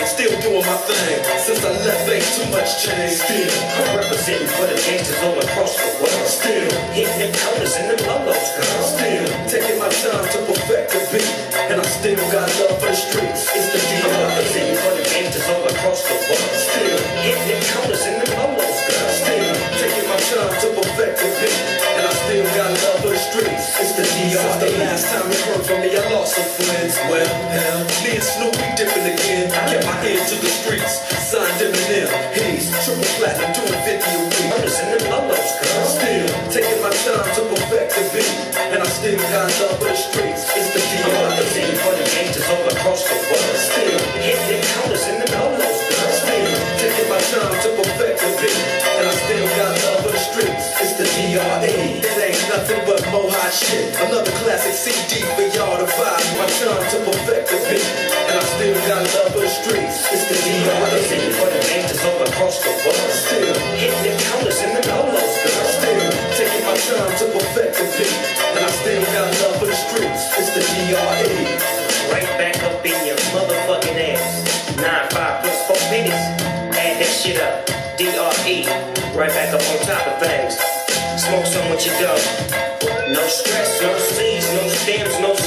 still doing my thing. Since I left, ain't too much change. Still, I'm representing for the gangsters all across the world. Still, hitting them counters and them lolos, girl. Still, taking my time to perfect the beat. And I still got love for the streets. It's the I'm D.R.E. representing for the gangsters all across the world. Still, hitting them counters and them lolos, girl. Still, taking my time to perfect the beat. And I still got love for the streets. It's the D.R.E. Since the last time you heard from me, I lost some friends. Well, hell, me and Snoop, we dipping again. Kept my ear to the streets. Signed Eminem, Hayes, triple platinum, doing 50 a week. Counters and them lolos, girl. Still, taking my time to perfect the beat. And I still got love for the streets. It's the I'm D.R.E. representing for the gangsters all across the world. Still, hitting them counters and them lolos, girl. still, taking my time to perfect the beat. And I still got love for the streets. It's the D.R.E. It ain't nothing but more hot shit. Another classic CD for y'all to buy. My time to perfect the beat. And I still got love for the streets. It's the I'm D.R.E. representing for the gangsters all across the world. Still, hitting them counters and them lolos, girl. still, taking my time to perfect the beat. And I still got love for the streets. It's the D.R.E. Right back up in your motherfucking ass. 9-5 plus 4 minutes. Add that shit up. D.R.E. Right back up on top of things. Smoke some with your dough. No stress, no C's, no stems, no